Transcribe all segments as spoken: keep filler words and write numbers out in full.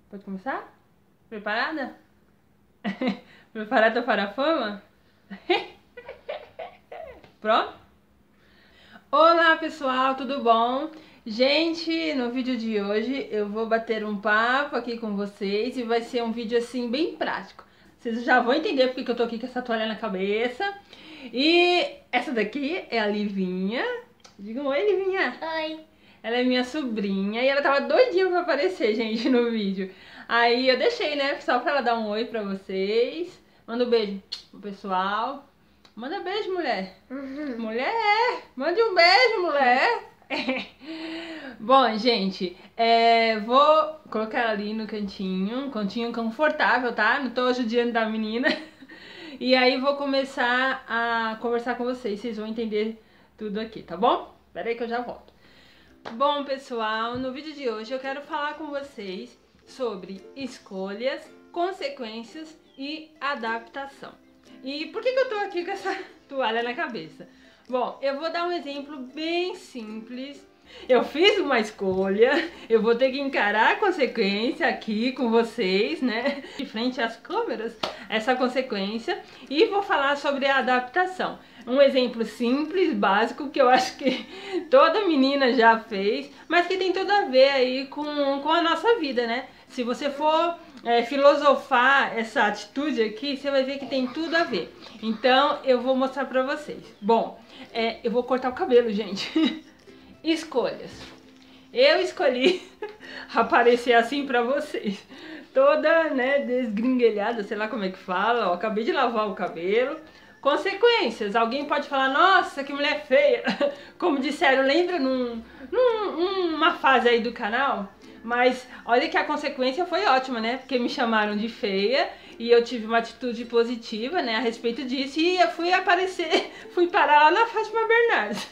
Pode começar? Preparada? Preparada para a fama? Pronto? Olá pessoal, tudo bom? Gente, no vídeo de hoje eu vou bater um papo aqui com vocês e vai ser um vídeo assim bem prático. Vocês já vão entender porque que eu tô aqui com essa toalha na cabeça. E essa daqui é a Livinha. Diga um oi, Livinha. Oi. Ela é minha sobrinha e ela tava doidinha pra aparecer, gente, no vídeo. Aí eu deixei, né, só pra ela dar um oi pra vocês. Manda um beijo pro pessoal. Manda beijo, mulher. Uhum. Mulher, mande um beijo, mulher. Bom, gente, é, vou colocar ela ali no cantinho, um cantinho confortável, tá? Não tô judiando da menina. E aí vou começar a conversar com vocês, vocês vão entender tudo aqui, tá bom? Pera aí que eu já volto. Bom, pessoal, no vídeo de hoje eu quero falar com vocês sobre escolhas, consequências e adaptação. E por que que eu tô aqui com essa toalha na cabeça? Bom, eu vou dar um exemplo bem simples. Eu fiz uma escolha, eu vou ter que encarar a consequência aqui com vocês, né? De frente às câmeras, essa consequência. E vou falar sobre a adaptação. Um exemplo simples, básico, que eu acho que toda menina já fez, mas que tem tudo a ver aí com, com a nossa vida, né? Se você for é, filosofar essa atitude aqui, você vai ver que tem tudo a ver. Então, eu vou mostrar pra vocês. Bom, é, eu vou cortar o cabelo, gente. Escolhas. Eu escolhi aparecer assim pra vocês. Toda, né, desgringuelhada, sei lá como é que fala. Ó, acabei de lavar o cabelo. Consequências. Alguém pode falar, nossa, que mulher feia. Como disseram, lembra num, num, numa fase aí do canal? Mas olha que a consequência foi ótima, né? Porque me chamaram de feia e eu tive uma atitude positiva, né, a respeito disso. E eu fui aparecer, fui parar lá na Fátima Bernardes.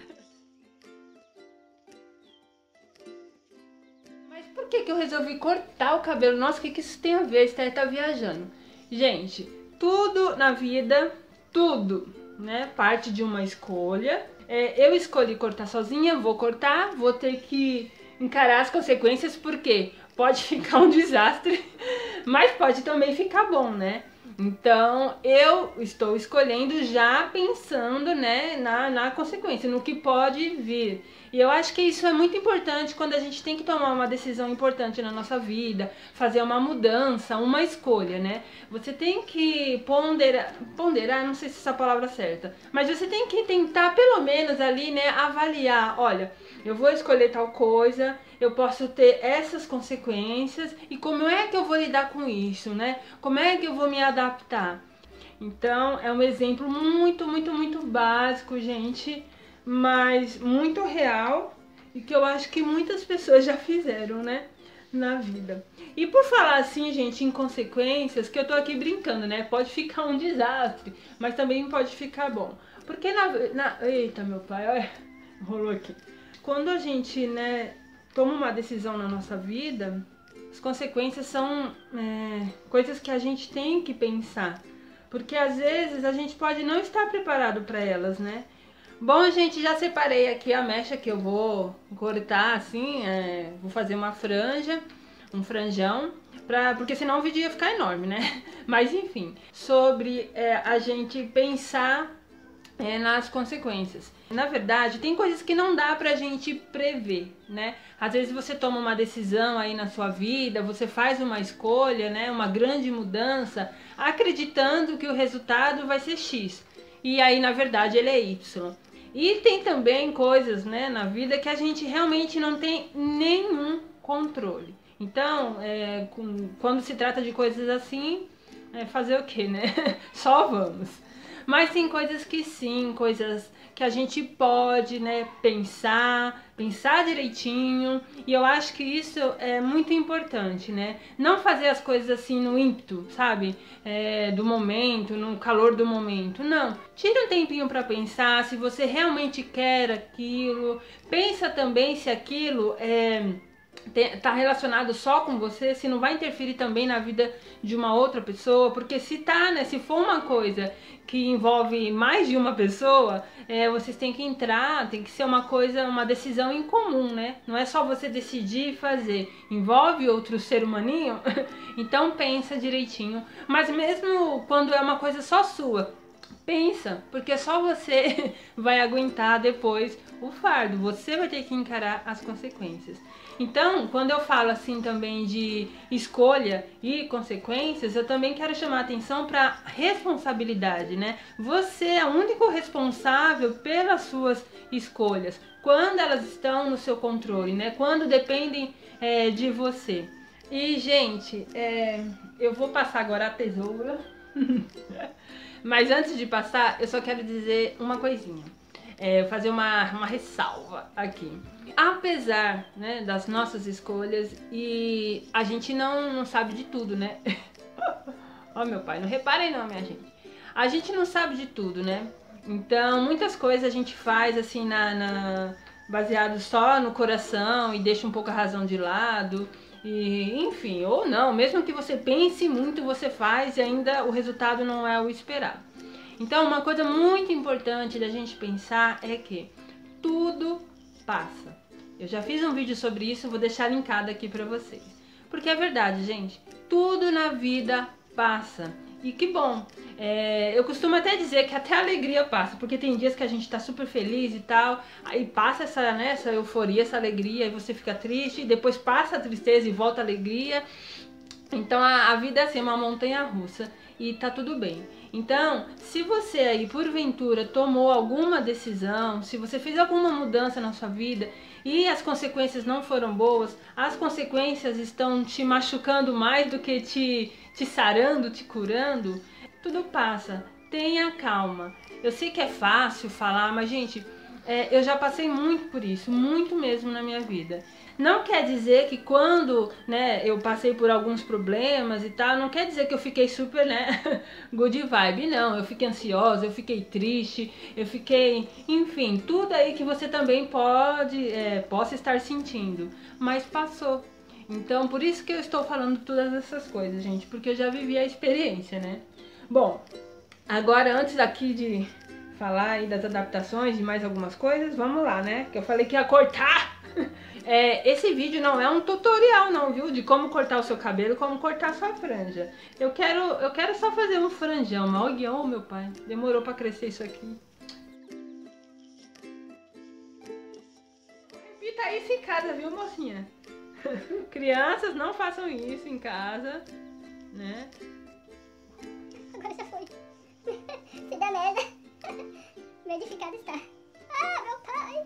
Mas por que que eu resolvi cortar o cabelo? Nossa, o que que isso tem a ver? Esther tá viajando. Gente, tudo na vida, tudo, né, parte de uma escolha. É, eu escolhi cortar sozinha, vou cortar, vou ter que encarar as consequências, porque pode ficar um desastre, mas pode também ficar bom, né? Então, eu estou escolhendo já pensando, né, na, na consequência, no que pode vir. E eu acho que isso é muito importante quando a gente tem que tomar uma decisão importante na nossa vida, fazer uma mudança, uma escolha, né? Você tem que ponderar, ponderar, não sei se essa palavra é certa, mas você tem que tentar pelo menos ali, né, avaliar, olha, eu vou escolher tal coisa, eu posso ter essas consequências e como é que eu vou lidar com isso, né? Como é que eu vou me adaptar? Então, é um exemplo muito, muito, muito básico, gente, mas muito real e que eu acho que muitas pessoas já fizeram, né, na vida. E por falar assim, gente, em consequências, que eu tô aqui brincando, né? Pode ficar um desastre, mas também pode ficar bom. Porque na... na eita, meu pai, olha, rolou aqui. Quando a gente, né, toma uma decisão na nossa vida, as consequências são é, coisas que a gente tem que pensar. Porque às vezes a gente pode não estar preparado para elas, né? Bom, gente, já separei aqui a mecha que eu vou cortar assim, é, vou fazer uma franja, um franjão, pra, porque senão o vídeo ia ficar enorme, né? Mas enfim, sobre é, a gente pensar É, nas consequências. Na verdade, tem coisas que não dá pra gente prever, né? Às vezes você toma uma decisão aí na sua vida, você faz uma escolha, né? Uma grande mudança, acreditando que o resultado vai ser X. E aí, na verdade, ele é Y. E tem também coisas, né, na vida que a gente realmente não tem nenhum controle. Então, é, com, quando se trata de coisas assim, é fazer o quê, né? Só vamos. Mas tem coisas que sim, coisas que a gente pode, né, pensar, pensar direitinho. E eu acho que isso é muito importante, né? Não fazer as coisas assim no ímpeto, sabe? É, do momento, no calor do momento. Não. Tira um tempinho para pensar se você realmente quer aquilo. Pensa também se aquilo é... tá relacionado só com você, se não vai interferir também na vida de uma outra pessoa, porque se tá, né, se for uma coisa que envolve mais de uma pessoa, é, vocês têm que entrar, tem que ser uma coisa, uma decisão em comum, né? Não é só você decidir e fazer, envolve outro ser humaninho, então pensa direitinho, mas mesmo quando é uma coisa só sua, pensa, porque só você vai aguentar depois o fardo, você vai ter que encarar as consequências. Então, quando eu falo assim também de escolha e consequências, eu também quero chamar a atenção para responsabilidade, né? Você é o único responsável pelas suas escolhas, quando elas estão no seu controle, né? Quando dependem é, de você. E, gente, é, eu vou passar agora a tesoura. Mas antes de passar, eu só quero dizer uma coisinha. É, fazer uma, uma ressalva aqui. Apesar, né, das nossas escolhas, e a gente não, não sabe de tudo, né? Ó, meu pai, não reparem não, minha gente. A gente não sabe de tudo, né? Então, muitas coisas a gente faz assim, na, na, baseado só no coração e deixa um pouco a razão de lado. E, enfim, ou não, mesmo que você pense muito, você faz e ainda o resultado não é o esperado. Então, uma coisa muito importante da gente pensar é que tudo passa. Eu já fiz um vídeo sobre isso, vou deixar linkado aqui pra vocês. Porque é verdade, gente, tudo na vida passa. E que bom, é, eu costumo até dizer que até a alegria passa, porque tem dias que a gente tá super feliz e tal, aí passa essa, né, essa euforia, essa alegria, aí você fica triste, depois passa a tristeza e volta a alegria. Então a, a vida é assim, uma montanha russa e tá tudo bem. Então, se você aí porventura tomou alguma decisão, se você fez alguma mudança na sua vida e as consequências não foram boas, as consequências estão te machucando mais do que te, te sarando, te curando, tudo passa. Tenha calma. Eu sei que é fácil falar, mas gente, é, eu já passei muito por isso, muito mesmo na minha vida. Não quer dizer que quando, né, eu passei por alguns problemas e tal, não quer dizer que eu fiquei super, né, good vibe, não. Eu fiquei ansiosa, eu fiquei triste, eu fiquei, enfim, tudo aí que você também pode, é, possa estar sentindo, mas passou. Então, por isso que eu estou falando todas essas coisas, gente, porque eu já vivi a experiência, né. Bom, agora antes aqui de falar aí das adaptações e mais algumas coisas, vamos lá, né, que eu falei que ia cortar. É, esse vídeo não é um tutorial não, viu? De como cortar o seu cabelo, como cortar a sua franja. Eu quero, eu quero só fazer um franjão. Mal guião, meu pai. Demorou pra crescer isso aqui. Repita isso em casa, viu, mocinha? Crianças, não façam isso em casa, né? Agora já foi. Se der merda, verificado está. Ah, meu pai!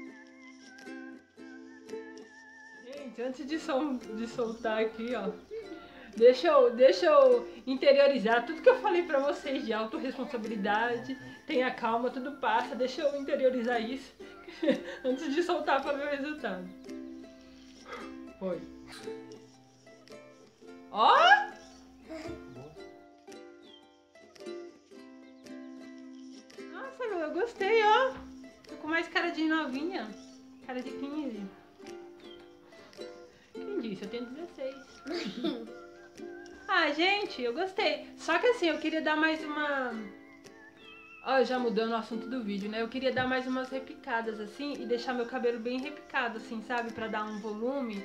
Gente, antes de, sol, de soltar aqui, ó, deixa eu, deixa eu interiorizar tudo que eu falei pra vocês de autorresponsabilidade, tenha calma, tudo passa, deixa eu interiorizar isso antes de soltar pra ver o resultado. Foi. Ó! Nossa, Lu, eu gostei, ó. Tô com mais cara de novinha, cara de quinze. Quem disse? Eu tenho dezesseis. Ah, gente, eu gostei. Só que assim, eu queria dar mais uma... Ó, já mudando o assunto do vídeo, né? Eu queria dar mais umas repicadas assim e deixar meu cabelo bem repicado, assim, sabe? Pra dar um volume.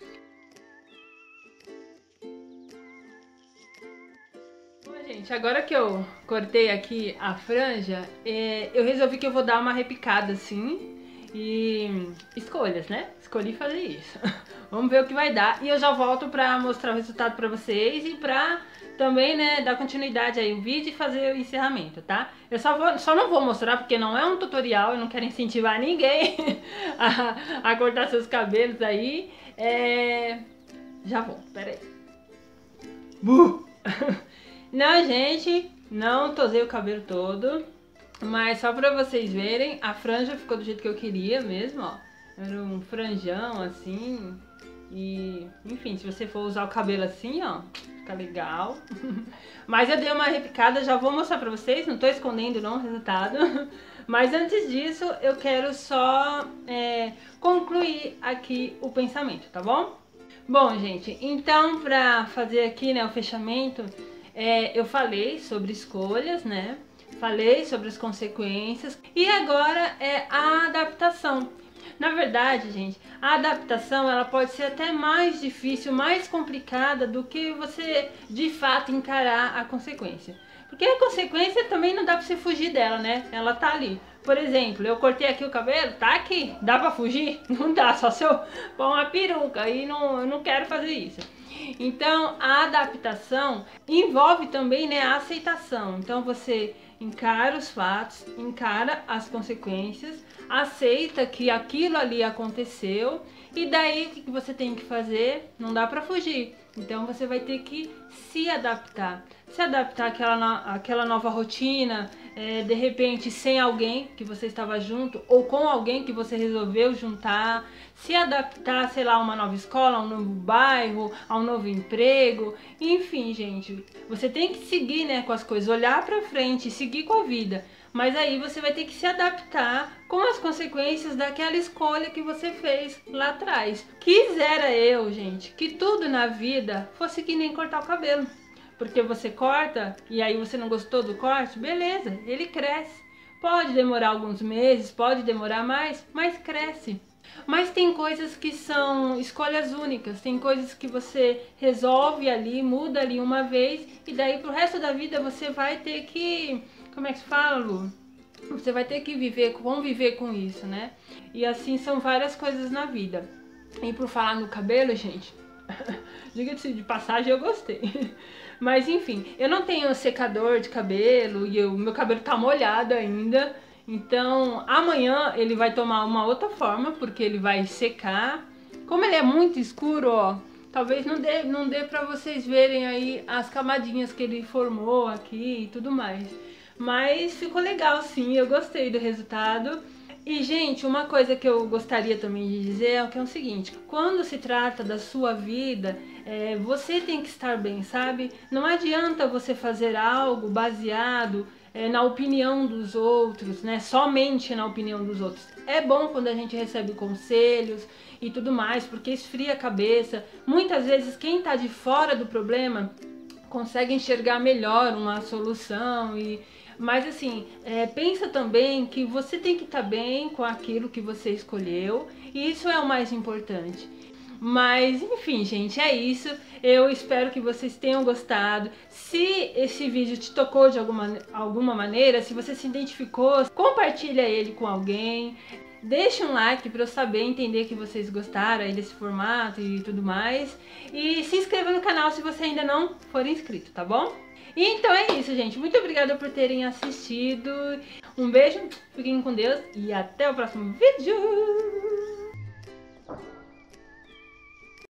Bom, gente, agora que eu cortei aqui a franja, é, eu resolvi que eu vou dar uma repicada assim. E escolhas, né? Escolhi fazer isso. Vamos ver o que vai dar. E eu já volto pra mostrar o resultado pra vocês e pra também, né, dar continuidade aí ao vídeo e fazer o encerramento, tá? Eu só, vou, só não vou mostrar porque não é um tutorial, eu não quero incentivar ninguém a, a cortar seus cabelos aí. É... Já vou, pera aí. Buh! Não, gente, não tosei o cabelo todo. Mas só pra vocês verem, a franja ficou do jeito que eu queria mesmo, ó. Era um franjão assim. E, enfim, se você for usar o cabelo assim, ó, fica legal. Mas eu dei uma repicada, já vou mostrar pra vocês, não tô escondendo não o resultado. Mas antes disso, eu quero só é, concluir aqui o pensamento, tá bom? Bom, gente, então para fazer aqui, né, o fechamento, é, eu falei sobre escolhas, né? Falei sobre as consequências e agora é a adaptação. Na verdade, gente, a adaptação ela pode ser até mais difícil, mais complicada do que você de fato encarar a consequência. Porque a consequência também não dá pra você fugir dela, né? Ela tá ali. Por exemplo, eu cortei aqui o cabelo, tá aqui. Dá pra fugir? Não dá, só se eu pôr uma peruca e não, eu não quero fazer isso. Então, a adaptação envolve também, né, a aceitação. Então, você encara os fatos, encara as consequências, aceita que aquilo ali aconteceu e daí o que você tem que fazer? Não dá pra fugir. Então você vai ter que se adaptar. Se adaptar àquela, no, àquela nova rotina, é, de repente sem alguém que você estava junto ou com alguém que você resolveu juntar. Se adaptar, sei lá, a uma nova escola, a um novo bairro, a um novo emprego. Enfim, gente, você tem que seguir, né, com as coisas, olhar pra frente, seguir com a vida. Mas aí você vai ter que se adaptar com as consequências daquela escolha que você fez lá atrás. Quisera eu, gente, que tudo na vida fosse que nem cortar o cabelo. Porque você corta e aí você não gostou do corte, beleza, ele cresce. Pode demorar alguns meses, pode demorar mais, mas cresce. Mas tem coisas que são escolhas únicas, tem coisas que você resolve ali, muda ali uma vez e daí pro resto da vida você vai ter que... Como é que se fala, Lu? Você vai ter que viver, conviver com isso, né? E assim são várias coisas na vida. E por falar no cabelo, gente, diga-se de passagem, eu gostei. Mas enfim, eu não tenho secador de cabelo e o meu cabelo tá molhado ainda. Então amanhã ele vai tomar uma outra forma, porque ele vai secar. Como ele é muito escuro, ó, talvez não dê, não dê pra vocês verem aí as camadinhas que ele formou aqui e tudo mais. Mas ficou legal sim, eu gostei do resultado. E gente, uma coisa que eu gostaria também de dizer é, que é o seguinte: quando se trata da sua vida, é, você tem que estar bem, sabe? Não adianta você fazer algo baseado é, na opinião dos outros, né? Somente na opinião dos outros. É bom quando a gente recebe conselhos e tudo mais, porque esfria a cabeça. Muitas vezes quem tá de fora do problema consegue enxergar melhor uma solução e... Mas assim, é, pensa também que você tem que estar bem com aquilo que você escolheu e isso é o mais importante. Mas enfim, gente, é isso. Eu espero que vocês tenham gostado. Se esse vídeo te tocou de alguma, alguma maneira, se você se identificou, compartilha ele com alguém. Deixa um like para eu saber, entender que vocês gostaram aí desse formato e tudo mais. E se inscreva no canal se você ainda não for inscrito, tá bom? E então é isso, gente. Muito obrigada por terem assistido. Um beijo, fiquem com Deus e até o próximo vídeo.